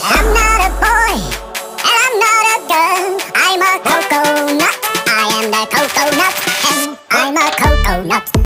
I'm not a boy, and I'm not a girl. I'm a coconut. I am the coconut, and I'm a coconut.